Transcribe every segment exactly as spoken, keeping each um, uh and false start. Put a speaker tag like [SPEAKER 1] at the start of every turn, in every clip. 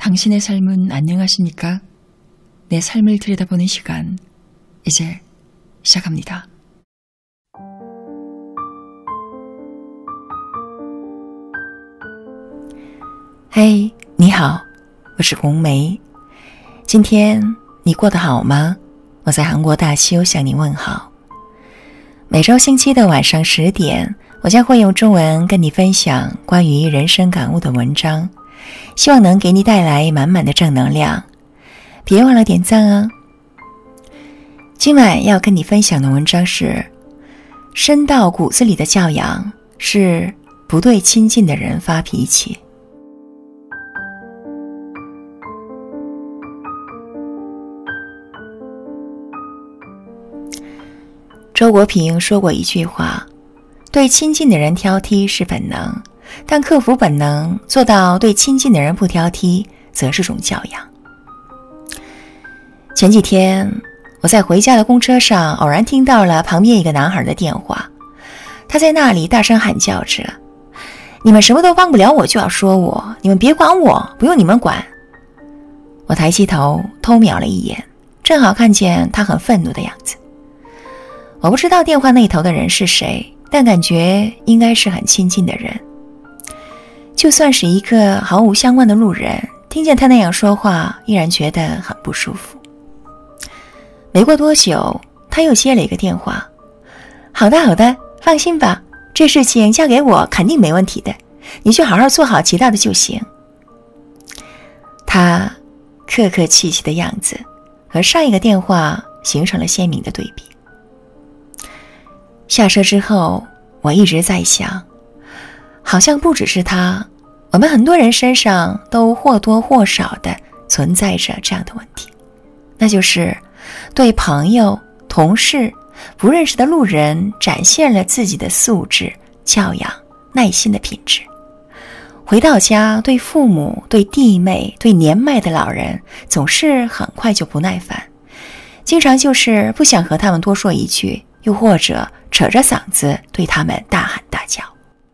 [SPEAKER 1] 당신의 삶은 안녕하십니까? 내 삶을 들여다보는 시간, 이제 시작합니다.
[SPEAKER 2] 嘿，你好，我是红梅。今天你过得好吗？我在韩国大邱向你问好。每周星期的晚上十点，我将会用中文跟你分享关于人生感悟的文章，希望能给你带来满满的正能量。别忘了点赞啊！今晚要跟你分享的文章是：深到骨子里的教养是不对亲近的人发脾气。周国平说过一句话，对亲近的人挑剔是本能，但克服本能，做到对亲近的人不挑剔，则是种教养。前几天，我在回家的公车上偶然听到了旁边一个男孩的电话，他在那里大声喊叫着：“你们什么都帮不了我就要说我，你们别管我，不用你们管。”我抬起头偷瞄了一眼，正好看见他很愤怒的样子。我不知道电话那头的人是谁，但感觉应该是很亲近的人。就算是一个毫无相关的路人，听见他那样说话，依然觉得很不舒服。没过多久，他又接了一个电话：“好的好的，放心吧，这事情交给我肯定没问题的，你就好好做好其他的就行。”他客客气气的样子和上一个电话形成了鲜明的对比。下车之后，我一直在想，好像不只是他，我们很多人身上都或多或少的存在着这样的问题，那就是对朋友、同事、不认识的路人展现了自己的素质、教养、耐心的品质。回到家，对父母、对弟妹、对年迈的老人，总是很快就不耐烦，经常就是不想和他们多说一句，又或者扯着嗓子对他们大喊大叫。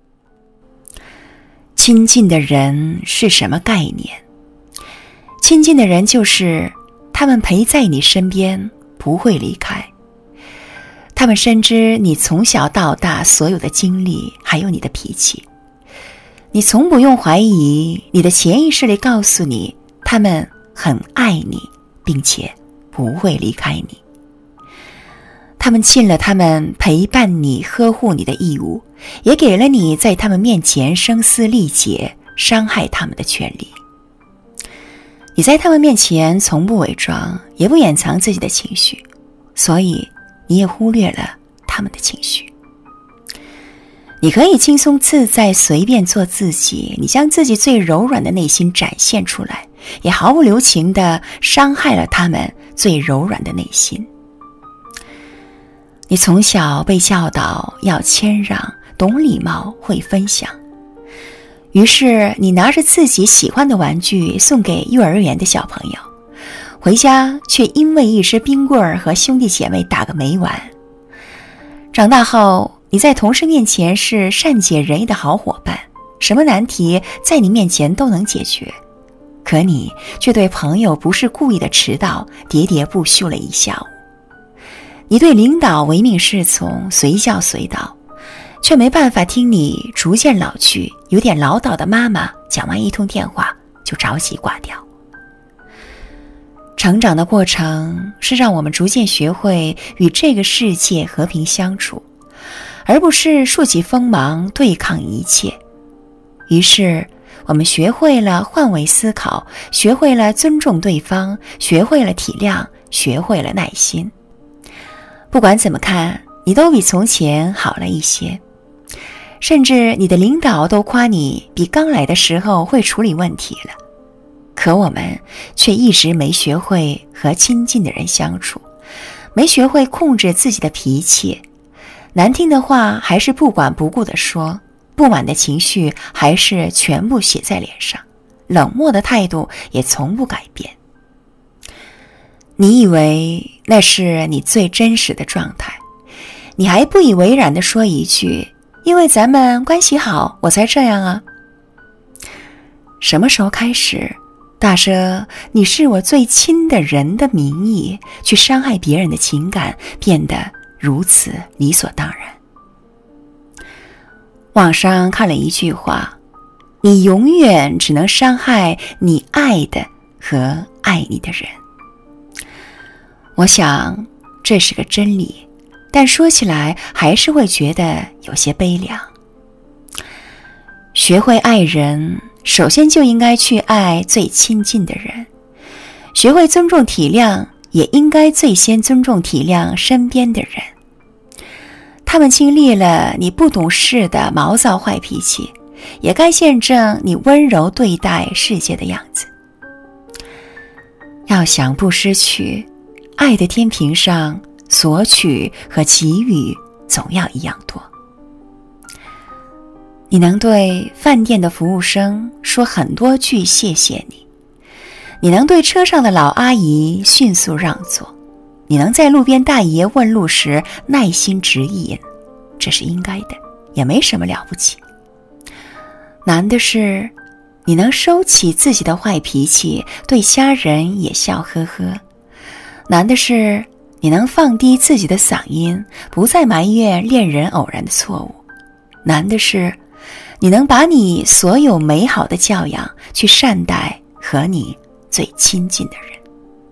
[SPEAKER 2] 亲近的人是什么概念？亲近的人就是他们陪在你身边，不会离开。他们深知你从小到大所有的经历，还有你的脾气。你从不用怀疑，你的潜意识里告诉你，他们很爱你，并且不会离开你。他们尽了他们陪伴你、呵护你的义务，也给了你在他们面前声嘶力竭、伤害他们的权利。你在他们面前从不伪装，也不掩藏自己的情绪，所以你也忽略了他们的情绪。你可以轻松自在、随便做自己，你将自己最柔软的内心展现出来，也毫不留情地伤害了他们最柔软的内心。你从小被教导要谦让、懂礼貌、会分享，于是你拿着自己喜欢的玩具送给幼儿园的小朋友，回家却因为一支冰棍儿和兄弟姐妹打个没完。长大后，你在同事面前是善解人意的好伙伴，什么难题在你面前都能解决，可你却对朋友不是故意的迟到喋喋不休了一下午。你对领导唯命是从，随叫随到，却没办法听你逐渐老去、有点唠叨的妈妈讲完一通电话就着急挂掉。成长的过程是让我们逐渐学会与这个世界和平相处，而不是竖起锋芒对抗一切。于是我们学会了换位思考，学会了尊重对方，学会了体谅，学会了耐心。不管怎么看，你都比从前好了一些，甚至你的领导都夸你比刚来的时候会处理问题了。可我们却一直没学会和亲近的人相处，没学会控制自己的脾气，难听的话还是不管不顾地说，不满的情绪还是全部写在脸上，冷漠的态度也从不改变。你以为那是你最真实的状态，你还不以为然地说一句，因为咱们关系好，我才这样啊。什么时候开始， 大赦你是我最亲的人的名义去伤害别人的情感变得如此理所当然。网上看了一句话，你永远只能伤害你爱的和爱你的人。我想这是个真理，但说起来还是会觉得有些悲凉。学会爱人，首先就应该去爱最亲近的人；学会尊重体谅，也应该最先尊重体谅身边的人。他们经历了你不懂事的毛躁坏脾气，也该见证你温柔对待世界的样子。要想不失去，爱的天平上索取和给予总要一样多。你能对饭店的服务生说很多句谢谢你，你能对车上的老阿姨迅速让座，你能在路边大爷问路时耐心指引，这是应该的，也没什么了不起。难的是你能收起自己的坏脾气，对家人也笑呵呵。难的是你能放低自己的嗓音，不再埋怨恋人偶然的错误。难的是你能把你所有美好的教养去善待和你最亲近的人。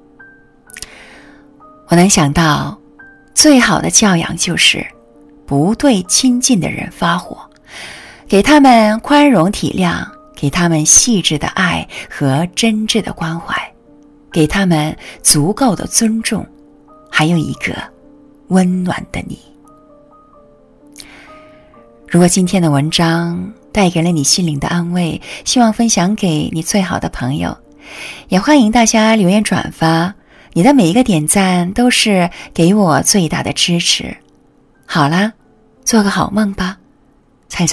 [SPEAKER 2] 我能想到最好的教养就是不对亲近的人发火，给他们宽容体谅，给他们细致的爱和真挚的关怀，给他们足够的尊重，还有一个温暖的你。如果今天的文章带给了你心灵的安慰，希望分享给你最好的朋友，也欢迎大家留言转发，你的每一个点赞都是给我最大的支持。好啦，做个好梦吧，잘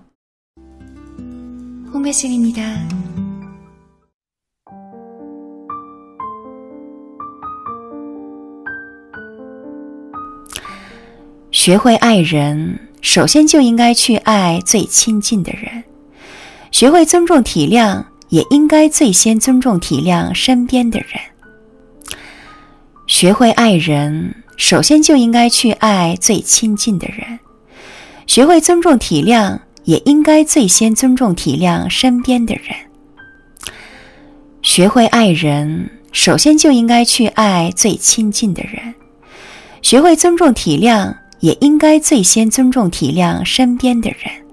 [SPEAKER 2] 자요。홍배승입니다。学会爱人，首先就应该去爱最亲近的人；学会尊重体谅，也应该最先尊重体谅身边的人。学会爱人，首先就应该去爱最亲近的人；学会尊重体谅，也应该最先尊重体谅身边的人。学会爱人，首先就应该去爱最亲近的人；学会尊重体谅，也应该最先尊重体谅身边的人。